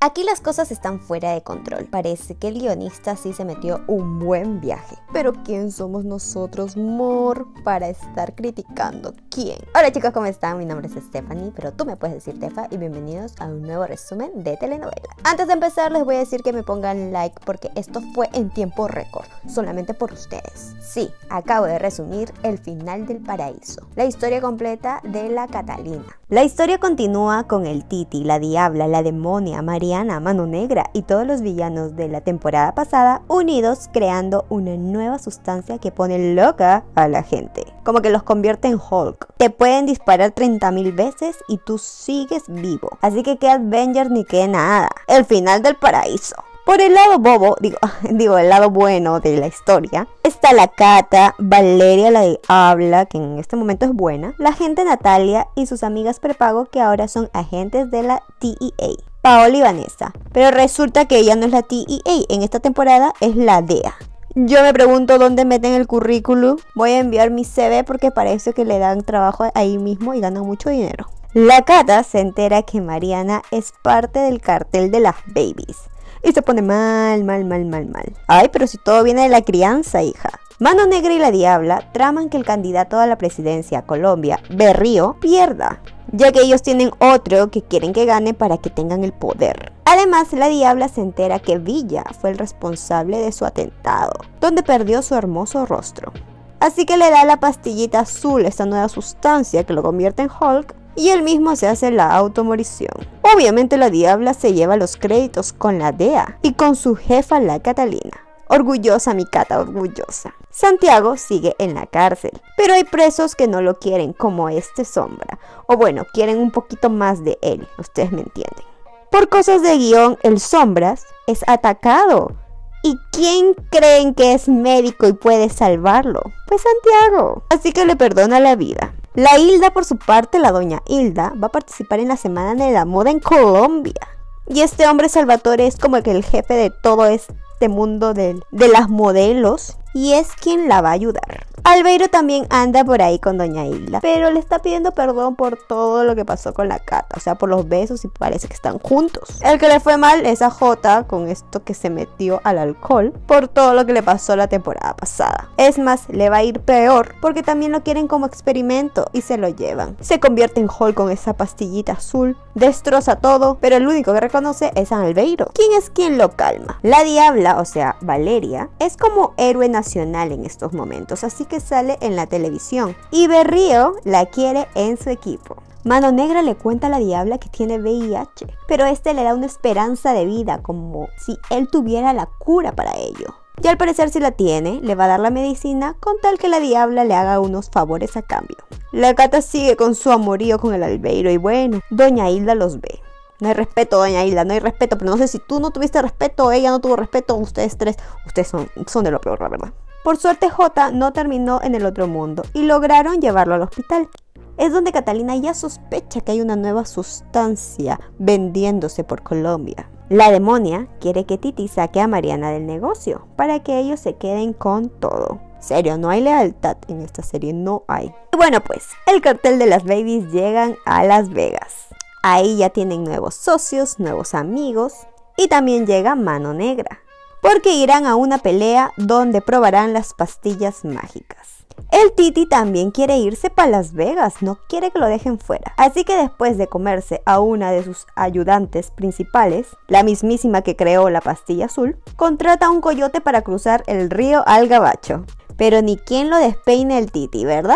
Aquí las cosas están fuera de control. Parece que el guionista sí se metió un buen viaje. Pero ¿quién somos nosotros, mor, para estar criticando? ¿Quién? Hola chicos, ¿cómo están? Mi nombre es Stephanie, pero tú me puedes decir Tefa, y bienvenidos a un nuevo resumen de telenovela. Antes de empezar les voy a decir que me pongan like porque esto fue en tiempo récord, solamente por ustedes. Sí, acabo de resumir el final del paraíso, la historia completa de la Catalina. La historia continúa con el Titi, la Diabla, la Demonia, Mariana, Mano Negra y todos los villanos de la temporada pasada unidos creando una nueva sustancia que pone loca a la gente. Como que los convierte en Hulk. Te pueden disparar 30.000 veces y tú sigues vivo. Así que Avengers ni que nada. El final del paraíso. Por el lado bobo, digo el lado bueno de la historia, está la Cata, Valeria la Diabla, que en este momento es buena, la agente Natalia y sus amigas prepago que ahora son agentes de la TEA, Paola y Vanessa. Pero resulta que ella no es la TEA, en esta temporada es la DEA. Yo me pregunto dónde meten el currículum. Voy a enviar mi CV porque parece que le dan trabajo ahí mismo y ganan mucho dinero. La Cata se entera que Mariana es parte del cartel de las babies. Y se pone mal. Ay, pero si todo viene de la crianza, hija. Mano Negra y la Diabla traman que el candidato a la presidencia a Colombia, Berrío, pierda, ya que ellos tienen otro que quieren que gane para que tengan el poder. Además, la Diabla se entera que Villa fue el responsable de su atentado, donde perdió su hermoso rostro. Así que le da la pastillita azul, esta nueva sustancia que lo convierte en Hulk, y él mismo se hace la automorición. Obviamente la Diabla se lleva los créditos con la DEA y con su jefa la Catalina. Orgullosa mi Cata, orgullosa. Santiago sigue en la cárcel, pero hay presos que no lo quieren, como este Sombra. O bueno, quieren un poquito más de él, ustedes me entienden. Por cosas de guión, el Sombras es atacado. ¿Y quién creen que es médico y puede salvarlo? Pues Santiago. Así que le perdona la vida. La Hilda, por su parte, la doña Hilda, va a participar en la Semana de la Moda en Colombia. Y este hombre Salvatore es como que el jefe de todo este mundo de las modelos y es quien la va a ayudar. Albeiro también anda por ahí con doña Hilda, pero le está pidiendo perdón por todo lo que pasó con la Cata, o sea, por los besos y parece que están juntos. El que le fue mal es a Jota con esto que se metió al alcohol por todo lo que le pasó la temporada pasada. Es más, le va a ir peor porque también lo quieren como experimento y se lo llevan. Se convierte en Hulk con esa pastillita azul, destroza todo, pero el único que reconoce es a Albeiro. ¿Quién es quien lo calma? La Diabla, o sea, Valeria, es como héroe nacional en estos momentos, así que sale en la televisión y Berrío la quiere en su equipo. Mano Negra le cuenta a la Diabla que tiene VIH, pero este le da una esperanza de vida como si él tuviera la cura para ello. Y al parecer si la tiene, le va a dar la medicina con tal que la Diabla le haga unos favores a cambio. La Cata sigue con su amorío con el Albeiro y bueno, doña Hilda los ve. No hay respeto, doña Hilda, no hay respeto, pero no sé si tú no tuviste respeto, ella no tuvo respeto, ustedes tres, ustedes son de lo peor, la verdad. Por suerte Jota no terminó en el otro mundo y lograron llevarlo al hospital. Es donde Catalina ya sospecha que hay una nueva sustancia vendiéndose por Colombia. La Demonia quiere que Titi saque a Mariana del negocio para que ellos se queden con todo. Serio, no hay lealtad en esta serie, no hay. Y bueno pues, el cartel de las babies llegan a Las Vegas. Ahí ya tienen nuevos socios, nuevos amigos y también llega Mano Negra, porque irán a una pelea donde probarán las pastillas mágicas. El Titi también quiere irse para Las Vegas, no quiere que lo dejen fuera. Así que después de comerse a una de sus ayudantes principales, la mismísima que creó la pastilla azul, contrata a un coyote para cruzar el río al gabacho. Pero ni quien lo despeine el Titi, ¿verdad?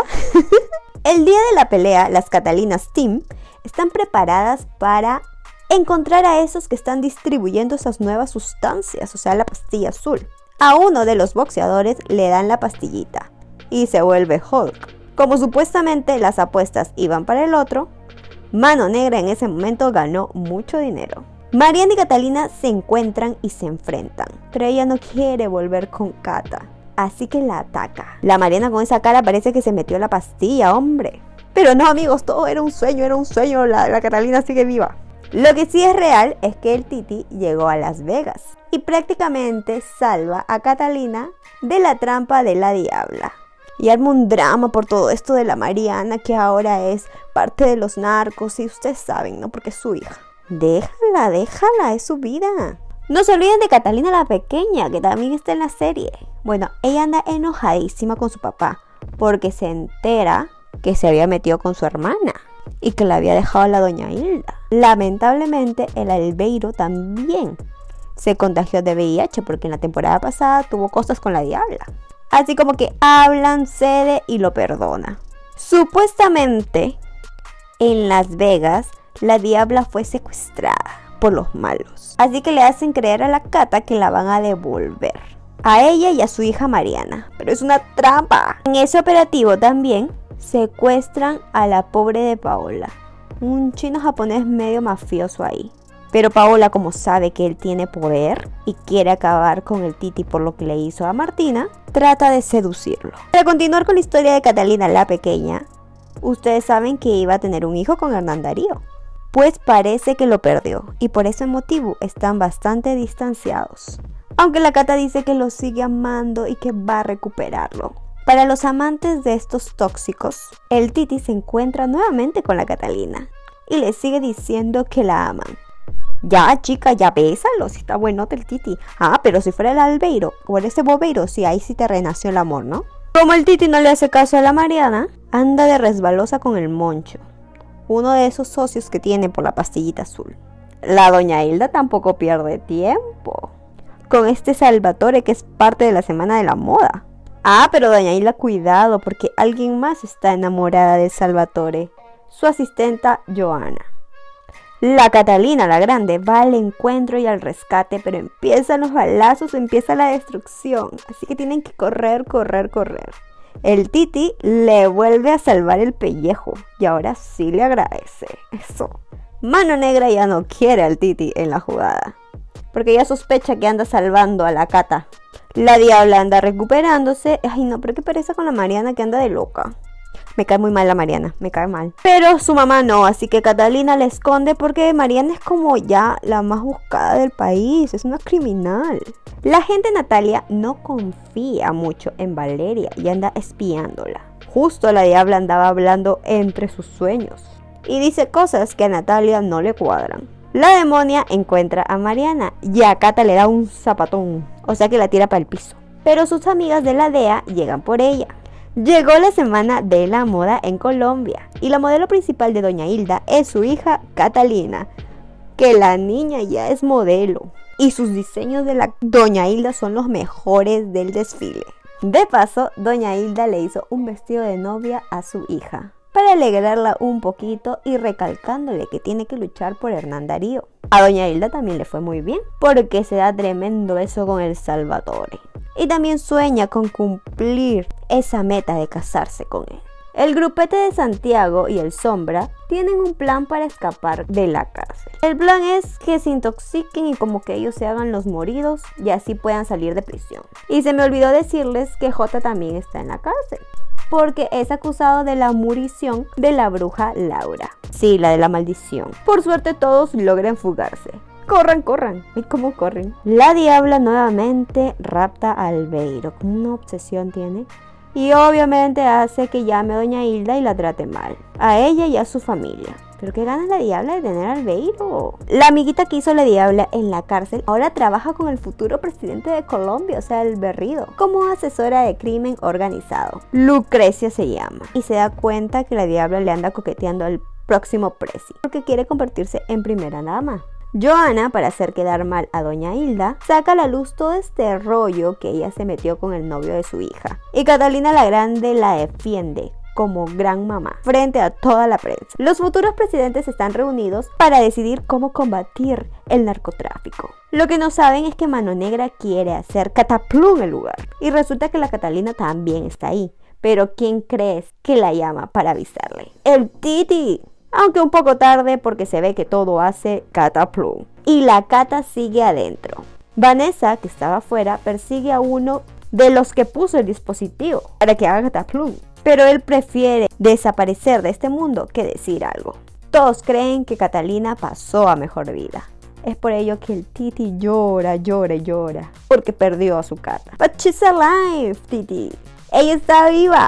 El día de la pelea, las Catalinas Team están preparadas para encontrar a esos que están distribuyendo esas nuevas sustancias, o sea, la pastilla azul. A uno de los boxeadores le dan la pastillita y se vuelve Hulk. Como supuestamente las apuestas iban para el otro, Mano Negra en ese momento ganó mucho dinero. Mariana y Catalina se encuentran y se enfrentan, pero ella no quiere volver con Cata, así que la ataca. La Mariana con esa cara parece que se metió la pastilla, hombre. Pero no amigos, todo era un sueño, la Catalina sigue viva. Lo que sí es real es que el Titi llegó a Las Vegas y prácticamente salva a Catalina de la trampa de la Diabla. Y arma un drama por todo esto de la Mariana, que ahora es parte de los narcos y ustedes saben, ¿no? Porque es su hija. Déjala, es su vida. No se olviden de Catalina la pequeña, que también está en la serie. Bueno, ella anda enojadísima con su papá porque se entera que se había metido con su hermana y que la había dejado a la doña Hilda. Lamentablemente, el Albeiro también se contagió de VIH porque en la temporada pasada tuvo cosas con la diabla. Así como que hablan, cede y lo perdona. Supuestamente, en Las Vegas, la diabla fue secuestrada por los malos. Así que le hacen creer a la Cata que la van a devolver a ella y a su hija Mariana. Pero es una trampa. En ese operativo también secuestran a la pobre de Paola, un chino japonés medio mafioso ahí. Pero Paola, como sabe que él tiene poder y quiere acabar con el Titi por lo que le hizo a Martina, trata de seducirlo. Para continuar con la historia de Catalina la pequeña, ustedes saben que iba a tener un hijo con Hernán Darío. Pues parece que lo perdió y por ese motivo están bastante distanciados. Aunque la Cata dice que lo sigue amando y que va a recuperarlo. Para los amantes de estos tóxicos, el Titi se encuentra nuevamente con la Catalina y le sigue diciendo que la aman. Ya, chica, ya bésalo, si está buenote el Titi. Ah, pero si fuera el Albeiro o ese Bobeiro, sí, ahí sí te renació el amor, ¿no? Como el Titi no le hace caso a la Mariana, anda de resbalosa con el Moncho, uno de esos socios que tiene por la pastillita azul. La doña Hilda tampoco pierde tiempo con este Salvatore que es parte de la semana de la moda. Ah, pero doña Hilda, cuidado, porque alguien más está enamorada de Salvatore, su asistenta Joana. La Catalina, la grande, va al encuentro y al rescate, pero empiezan los balazos, empieza la destrucción, así que tienen que correr. El Titi le vuelve a salvar el pellejo y ahora sí le agradece. Eso. Mano Negra ya no quiere al Titi en la jugada, porque ya sospecha que anda salvando a la Cata. La diabla anda recuperándose. Ay no, pero qué pereza con la Mariana que anda de loca. Me cae muy mal la Mariana, me cae mal. Pero su mamá no, así que Catalina la esconde porque Mariana es como ya la más buscada del país, es una criminal. La gente Natalia no confía mucho en Valeria y anda espiándola. Justo la diabla andaba hablando entre sus sueños y dice cosas que a Natalia no le cuadran. La demonia encuentra a Mariana y a Cata le da un zapatón, o sea que la tira para el piso. Pero sus amigas de la DEA llegan por ella. Llegó la semana de la moda en Colombia y la modelo principal de doña Hilda es su hija Catalina, que la niña ya es modelo y sus diseños de la doña Hilda son los mejores del desfile. De paso, doña Hilda le hizo un vestido de novia a su hija para alegrarla un poquito y recalcándole que tiene que luchar por Hernán Darío. A doña Hilda también le fue muy bien porque se da tremendo beso con el Salvatore. Y también sueña con cumplir esa meta de casarse con él. El grupete de Santiago y el Sombra tienen un plan para escapar de la cárcel. El plan es que se intoxiquen y como que ellos se hagan los moridos y así puedan salir de prisión. Y se me olvidó decirles que Jota también está en la cárcel, porque es acusado de la murición de la bruja Laura. Sí, la de la maldición. Por suerte todos logran fugarse. Corran. ¿Y cómo corren? La diabla nuevamente rapta a Albeiro. Una obsesión tiene. Y obviamente hace que llame a doña Hilda y la trate mal. A ella y a su familia. ¿Pero qué gana la diabla de tener a Albeiro? La amiguita que hizo la diabla en la cárcel ahora trabaja con el futuro presidente de Colombia, o sea, el Berrido, como asesora de crimen organizado. Lucrecia se llama. Y se da cuenta que la diabla le anda coqueteando al próximo presi, porque quiere convertirse en primera dama. Joana, para hacer quedar mal a doña Hilda, saca a la luz todo este rollo que ella se metió con el novio de su hija. Y Catalina la Grande la defiende como gran mamá frente a toda la prensa. Los futuros presidentes están reunidos para decidir cómo combatir el narcotráfico. Lo que no saben es que Mano Negra quiere hacer cataplum el lugar. Y resulta que la Catalina también está ahí. Pero ¿quién crees que la llama para avisarle? ¡El Titi! Aunque un poco tarde porque se ve que todo hace cataplum. Y la Cata sigue adentro. Vanessa, que estaba afuera, persigue a uno de los que puso el dispositivo para que haga cataplum. Pero él prefiere desaparecer de este mundo que decir algo. Todos creen que Catalina pasó a mejor vida. Es por ello que el Titi llora, porque perdió a su Cata. But she's alive, Titi. Ella está viva.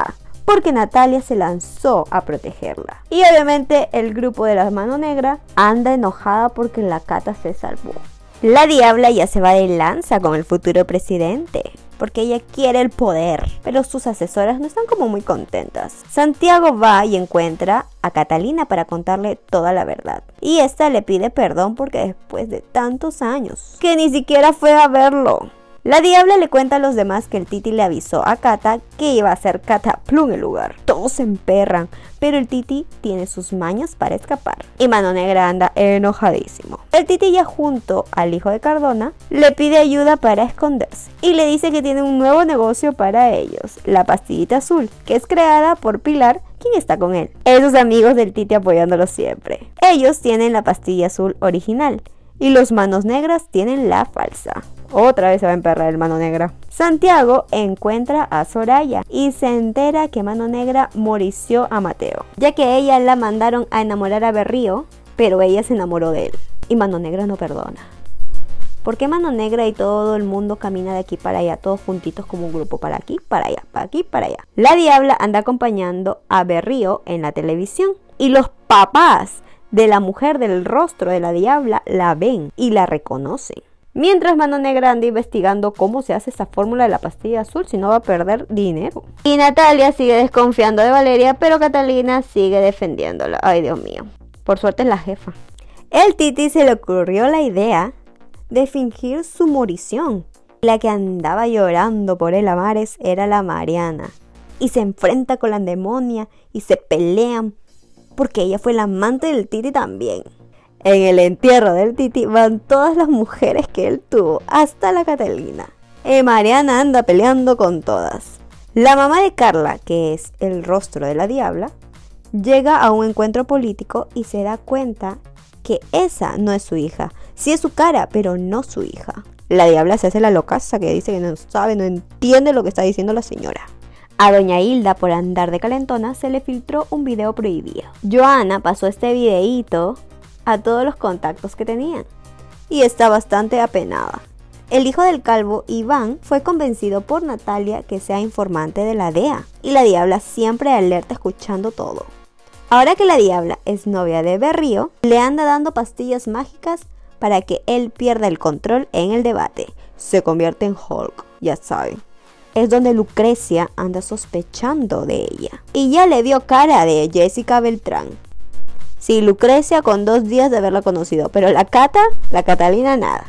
porque Natalia se lanzó a protegerla. Y obviamente el grupo de la Mano Negra anda enojada porque la Cata se salvó. La Diabla ya se va de lanza con el futuro presidente, porque ella quiere el poder, pero sus asesoras no están como muy contentas. Santiago va y encuentra a Catalina para contarle toda la verdad. Y esta le pide perdón porque después de tantos años, que ni siquiera fue a verlo. La Diabla le cuenta a los demás que el Titi le avisó a Cata que iba a ser Cataplum el lugar. Todos se emperran, pero el Titi tiene sus mañas para escapar. Y Mano Negra anda enojadísimo. El Titi, ya junto al hijo de Cardona, le pide ayuda para esconderse. Y le dice que tiene un nuevo negocio para ellos, la pastillita azul, que es creada por Pilar, quien está con él. Esos amigos del Titi apoyándolo siempre. Ellos tienen la pastilla azul original y los Manos Negras tienen la falsa. Otra vez se va a emperrar el Mano Negra. Santiago encuentra a Soraya y se entera que Mano Negra morició a Mateo, ya que ella la mandaron a enamorar a Berrío, pero ella se enamoró de él. Y Mano Negra no perdona. ¿Por qué Mano Negra y todo el mundo camina de aquí para allá, todos juntitos como un grupo, para aquí, para allá, para aquí, para allá? La Diabla anda acompañando a Berrío en la televisión y los papás de la mujer del rostro de la Diabla la ven y la reconocen. Mientras Mano Negra anda investigando cómo se hace esa fórmula de la pastilla azul, si no va a perder dinero. Y Natalia sigue desconfiando de Valeria, pero Catalina sigue defendiéndola. Ay, Dios mío. Por suerte es la jefa. El Titi se le ocurrió la idea de fingir su morición. La que andaba llorando por el Amares era la Mariana. Y se enfrenta con la demonia y se pelean porque ella fue la amante del Titi también. En el entierro del Titi van todas las mujeres que él tuvo, hasta la Catalina. Mariana anda peleando con todas. La mamá de Carla, que es el rostro de la Diabla, llega a un encuentro político y se da cuenta que esa no es su hija. Sí es su cara, pero no su hija. La Diabla se hace la locaza, que dice que no sabe, no entiende lo que está diciendo la señora. A doña Hilda, por andar de calentona, se le filtró un video prohibido. Joana pasó este videíto a todos los contactos que tenían y está bastante apenada. El hijo del calvo, Iván, fue convencido por Natalia que sea informante de la DEA y la Diabla siempre alerta escuchando todo. Ahora que la Diabla es novia de Berrío, le anda dando pastillas mágicas para que él pierda el control en el debate. Se convierte en Hulk, ya saben. Es donde Lucrecia anda sospechando de ella y ya le dio cara de Jessica Beltrán. Sí, Lucrecia con 2 días de haberla conocido, pero la Catalina nada.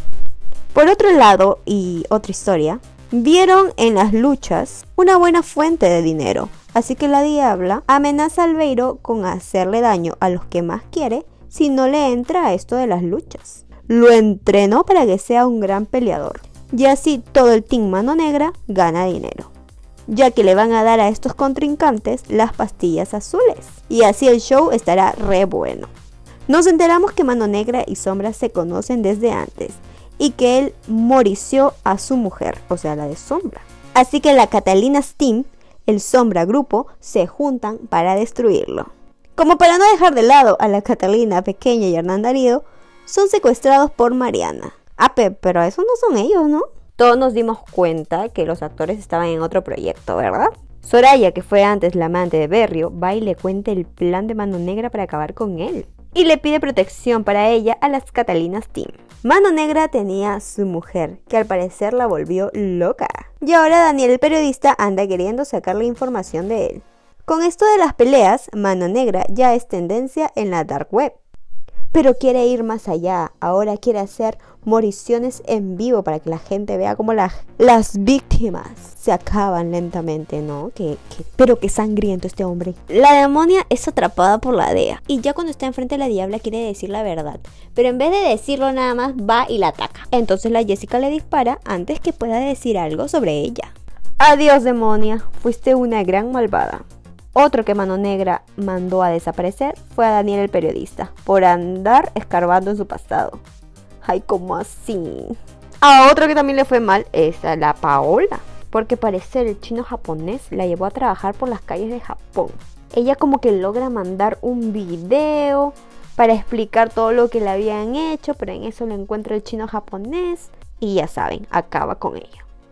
Por otro lado, y otra historia, vieron en las luchas una buena fuente de dinero, así que la Diabla amenaza a Albeiro con hacerle daño a los que más quiere si no le entra a esto de las luchas. Lo entrenó para que sea un gran peleador, y así todo el Team Mano Negra gana dinero, ya que le van a dar a estos contrincantes las pastillas azules. Y así el show estará re bueno. Nos enteramos que Mano Negra y Sombra se conocen desde antes y que él morició a su mujer, o sea, la de Sombra. Así que la Catalina's Team, el Sombra grupo, se juntan para destruirlo. Como para no dejar de lado a la Catalina pequeña y Hernán Darío, son secuestrados por Mariana. Pero eso no son ellos, ¿no? Todos nos dimos cuenta que los actores estaban en otro proyecto, ¿verdad? Soraya, que fue antes la amante de Berrío, va y le cuenta el plan de Mano Negra para acabar con él. Y le pide protección para ella a las Catalinas Team. Mano Negra tenía a su mujer, que al parecer la volvió loca. Y ahora Daniel, el periodista, anda queriendo sacarle información de él. Con esto de las peleas, Mano Negra ya es tendencia en la dark web. Pero quiere ir más allá. Ahora quiere hacer moriciones en vivo para que la gente vea cómo las víctimas se acaban lentamente, ¿no? Pero qué sangriento este hombre. La demonia es atrapada por la DEA y ya cuando está enfrente de la Diabla quiere decir la verdad, pero en vez de decirlo nada más va y la ataca. Entonces la Jessica le dispara antes que pueda decir algo sobre ella. Adiós, demonia, fuiste una gran malvada. Otro que Mano Negra mandó a desaparecer fue a Daniel, el periodista, por andar escarbando en su pasado. Ay, ¿cómo así? A otro que también le fue mal es a la Paola, porque parece el chino japonés la llevó a trabajar por las calles de Japón. Ella como que logra mandar un video para explicar todo lo que le habían hecho, pero en eso lo encuentra el chino japonés y ya saben, acaba con ella.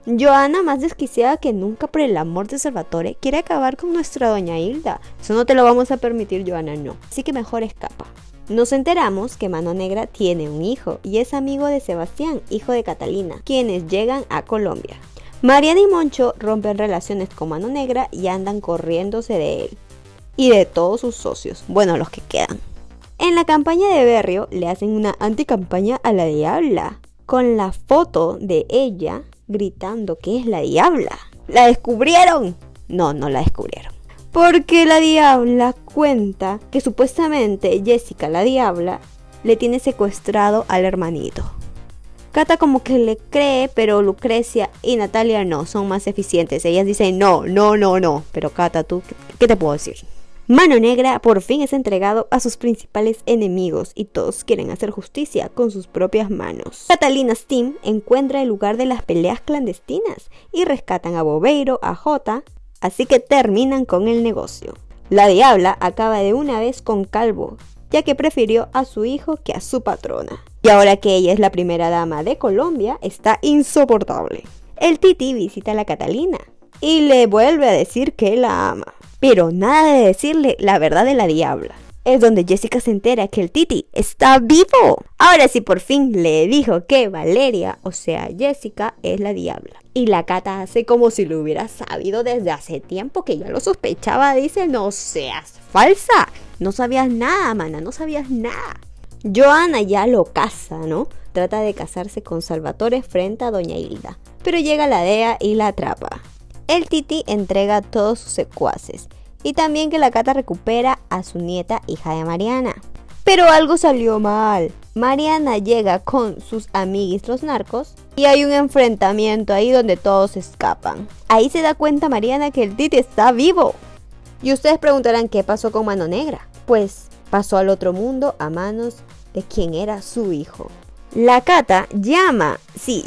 Joana, más desquiciada que nunca por el amor de Salvatore, quiere acabar con nuestra doña Hilda. Eso no te lo vamos a permitir, Joana, no. Así que mejor escapa. Nos enteramos que Mano Negra tiene un hijo y es amigo de Sebastián, hijo de Catalina, quienes llegan a Colombia. Mariana y Moncho rompen relaciones con Mano Negra y andan corriéndose de él y de todos sus socios, bueno, los que quedan. En la campaña de Berrio le hacen una anticampaña a la Diabla, con la foto de ella gritando que es la Diabla. ¿La descubrieron? No, no la descubrieron. Porque la Diabla cuenta que supuestamente Jessica, la Diabla, le tiene secuestrado al hermanito. Cata como que le cree, pero Lucrecia y Natalia no, son más eficientes. Ellas dicen no. Pero Cata, ¿tú qué te puedo decir? Mano Negra por fin es entregado a sus principales enemigos y todos quieren hacer justicia con sus propias manos. Catalina's team encuentra el lugar de las peleas clandestinas y rescatan a Bobeiro, a Jota, así que terminan con el negocio. La Diabla acaba de una vez con Calvo, ya que prefirió a su hijo que a su patrona. Y ahora que ella es la primera dama de Colombia, está insoportable. El Titi visita a la Catalina y le vuelve a decir que la ama. Pero nada de decirle la verdad de la Diabla. Es donde Jessica se entera que el Titi está vivo. Ahora sí, por fin le dijo que Valeria, o sea Jessica, es la Diabla. Y la Cata hace como si lo hubiera sabido desde hace tiempo, que ya lo sospechaba. Dice, no seas falsa. No sabías nada, mana, no sabías nada. Joana ya lo casa, ¿no? Trata de casarse con Salvatore frente a doña Hilda. Pero llega la DEA y la atrapa. El Titi entrega a todos sus secuaces y también que la Cata recupera a su nieta, hija de Mariana. Pero algo salió mal. Mariana llega con sus amiguis los narcos y hay un enfrentamiento ahí donde todos escapan. Ahí se da cuenta Mariana que el Titi está vivo. Y ustedes preguntarán qué pasó con Mano Negra. Pues pasó al otro mundo a manos de quien era su hijo. La Cata llama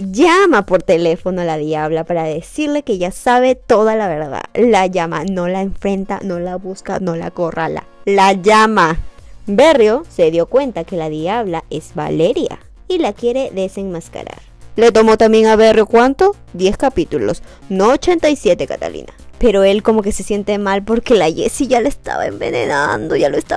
por teléfono a la Diabla para decirle que ya sabe toda la verdad. La llama, no la enfrenta, no la busca, no la acorrala. La llama. Berrio se dio cuenta que la Diabla es Valeria y la quiere desenmascarar. Le tomó también a Berrio, ¿cuánto? 10 capítulos, no 87, Catalina. Pero él como que se siente mal porque la Jessie ya lo estaba envenenando.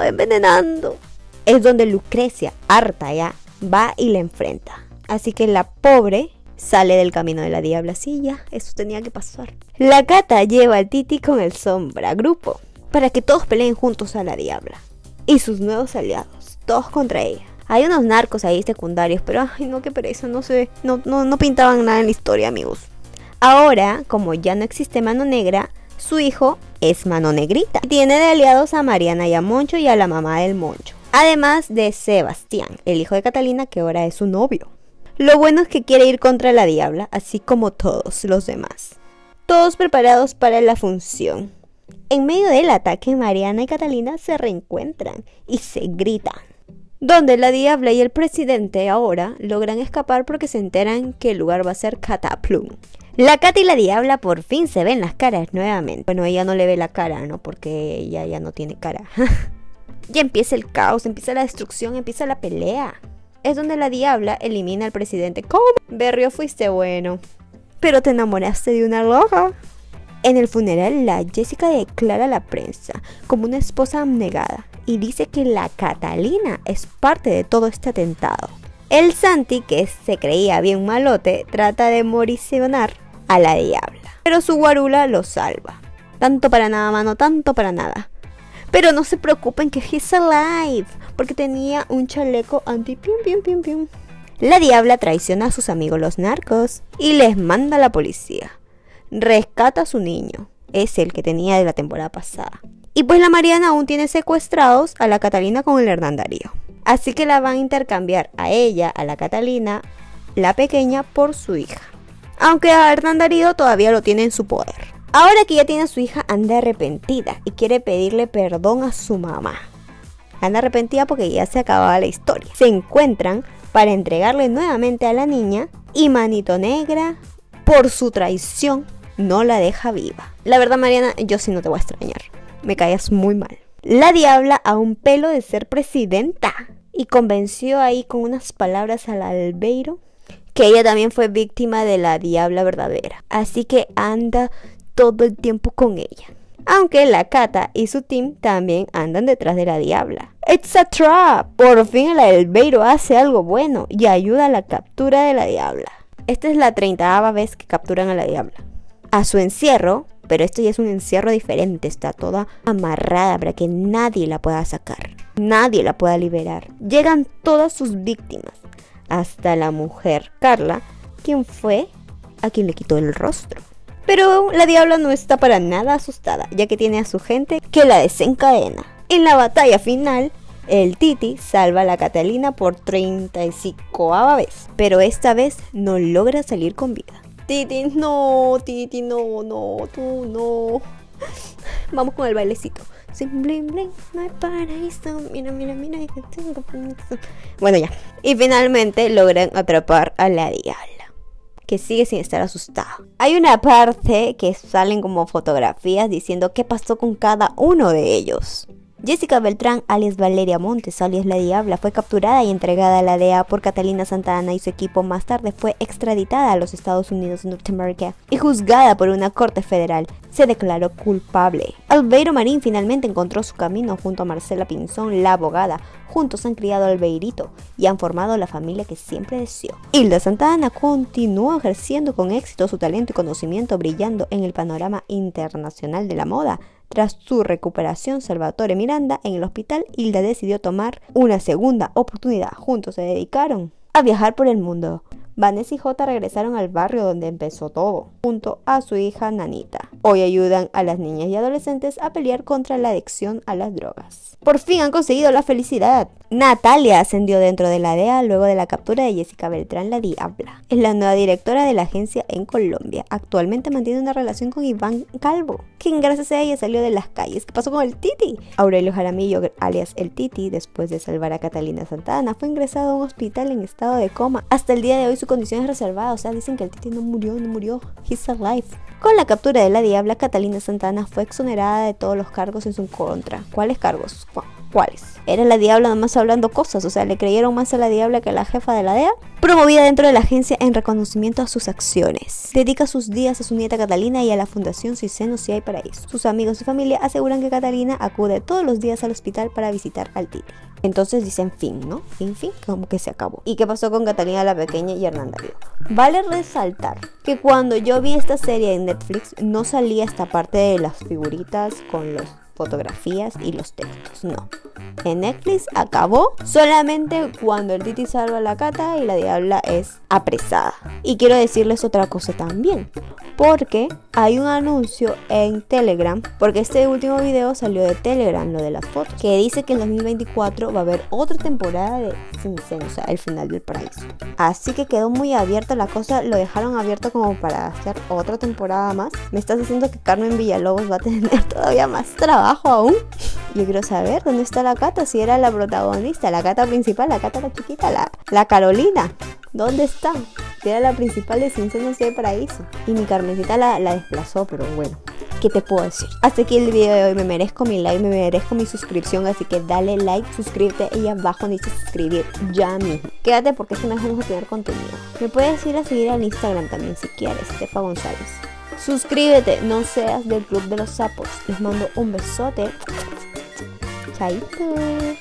Es donde Lucrecia, harta ya, va y la enfrenta. Así que la pobre sale del camino de la Diabla. Sí, ya, eso tenía que pasar. La Cata lleva al Titi con el Sombra Grupo para que todos peleen juntos a la Diabla y sus nuevos aliados, todos contra ella. Hay unos narcos ahí secundarios, pero ay no, qué pereza, no sé, no pintaban nada en la historia, amigos. Ahora, como ya no existe Mano Negra, su hijo es Mano Negrita. Tiene de aliados a Mariana y a Moncho y a la mamá del Moncho. Además de Sebastián, el hijo de Catalina, que ahora es su novio. Lo bueno es que quiere ir contra la Diabla, así como todos los demás. Todos preparados para la función. En medio del ataque, Mariana y Catalina se reencuentran y se gritan. Donde la Diabla y el presidente ahora logran escapar porque se enteran que el lugar va a ser Cataplum. La Cata y la Diabla por fin se ven las caras nuevamente. Bueno, ella no le ve la cara, ¿no? Porque ella ya no tiene cara. Ya empieza el caos, empieza la destrucción, empieza la pelea. Es donde la Diabla elimina al presidente. ¿Cómo? Berrio, fuiste bueno, pero te enamoraste de una loca. En el funeral, la Jessica declara a la prensa como una esposa abnegada y dice que la Catalina es parte de todo este atentado. El Santi, que se creía bien malote, trata de moricionar a la Diabla, pero su guarula lo salva. Tanto para nada, mano, tanto para nada. Pero no se preocupen que he's alive, porque tenía un chaleco anti-pium. La Diabla traiciona a sus amigos los narcos y les manda a la policía. Rescata a su niño, es el que tenía de la temporada pasada. Y pues la Mariana aún tiene secuestrados a la Catalina con el Hernán Darío. Así que la van a intercambiar a ella, a la Catalina, la pequeña, por su hija. Aunque a Hernán Darío todavía lo tiene en su poder. Ahora que ya tiene a su hija, anda arrepentida y quiere pedirle perdón a su mamá. Anda arrepentida porque ya se acababa la historia. Se encuentran para entregarle nuevamente a la niña y Manito Negra, por su traición, no la deja viva. La verdad, Mariana, yo sí no te voy a extrañar. Me caías muy mal. La Diabla a un pelo de ser presidenta y convenció ahí con unas palabras al Albeiro que ella también fue víctima de la diabla verdadera, así que anda todo el tiempo con ella. Aunque la Cata y su team también andan detrás de la diabla. ¡It's a trap! Por fin el Albeiro hace algo bueno y ayuda a la captura de la diabla. Esta es la 30ª vez que capturan a la diabla. A su encierro, pero esto ya es un encierro diferente, está toda amarrada para que nadie la pueda sacar, nadie la pueda liberar. Llegan todas sus víctimas, hasta la mujer Carla, quien fue a quien le quitó el rostro. Pero la diabla no está para nada asustada, ya que tiene a su gente que la desencadena. En la batalla final, el Titi salva a la Catalina por 35ª vez, pero esta vez no logra salir con vida. Titi, no, tú no. Vamos con el bailecito. Sin bling bling, no hay paraíso. Mira. Bueno, ya. Y finalmente logran atrapar a la diabla, que sigue sin estar asustada. Hay una parte que salen como fotografías diciendo qué pasó con cada uno de ellos. Jessica Beltrán, alias Valeria Montes, alias La Diabla, fue capturada y entregada a la DEA por Catalina Santa Anna y su equipo. Más tarde fue extraditada a los Estados Unidos de Norteamérica y juzgada por una corte federal. Se declaró culpable. Albeiro Marín finalmente encontró su camino junto a Marcela Pinzón, la abogada. Juntos han criado al Albeirito y han formado la familia que siempre deseó. Hilda Santa Anna continuó ejerciendo con éxito su talento y conocimiento, brillando en el panorama internacional de la moda. Tras su recuperación, Salvatore Miranda en el hospital, Hilda decidió tomar una segunda oportunidad. Juntos se dedicaron a viajar por el mundo. Vanessa y Jota regresaron al barrio donde empezó todo, junto a su hija Nanita. Hoy ayudan a las niñas y adolescentes a pelear contra la adicción a las drogas. Por fin han conseguido la felicidad. Natalia ascendió dentro de la DEA luego de la captura de Jessica Beltrán, la Diabla. Es la nueva directora de la agencia en Colombia. Actualmente mantiene una relación con Iván Calvo, quien gracias a ella salió de las calles. ¿Qué pasó con el Titi? Aurelio Jaramillo, alias el Titi, después de salvar a Catalina Santa Anna, fue ingresado a un hospital en estado de coma. Hasta el día de hoy su condición es reservada, o sea, dicen que el Titi no murió. He's alive. Con la captura de la Diabla, Catalina Santa Anna fue exonerada de todos los cargos en su contra. ¿Cuáles cargos? ¿Cuáles? Era la Diabla nomás hablando cosas, o sea, le creyeron más a la Diabla que a la jefa de la DEA. Promovida dentro de la agencia en reconocimiento a sus acciones. Dedica sus días a su nieta Catalina y a la Fundación Si Seno Si Hay Paraíso. Sus amigos y familia aseguran que Catalina acude todos los días al hospital para visitar al Titi. Entonces dicen fin, ¿no? Fin, como que se acabó. ¿Y qué pasó con Catalina la Pequeña y Hernán Darío? Vale resaltar que cuando yo vi esta serie en Netflix no salía esta parte de las figuritas con las fotografías y los textos, no. En Netflix acabó solamente cuando el Titi salva a la Cata y la Diabla es apresada. Y quiero decirles otra cosa también, porque hay un anuncio en Telegram, porque este último video salió de Telegram, lo de las fotos, que dice que en 2024 va a haber otra temporada de Sin Seno, o sea, el final del paraíso. Así que quedó muy abierta la cosa, lo dejaron abierto como para hacer otra temporada más. Me estás diciendo que Carmen Villalobos va a tener todavía más trabajo aún. Yo quiero saber dónde está la Cata, si era la protagonista, la Cata principal, la Cata la chiquita, la Carolina. ¿Dónde está? Si era la principal de Sin Seno Si Hay Paraíso. Y mi Carmencita la desplazó, pero bueno, ¿qué te puedo decir? Hasta aquí el video de hoy. Me merezco mi like, me merezco mi suscripción, así que dale like, suscríbete y abajo dice suscribir ya mismo. Quédate porque si no vamos a tener contenido. Me puedes ir a seguir al Instagram también si quieres, Estefa González. Suscríbete, no seas del club de los sapos. Les mando un besote. Chaito.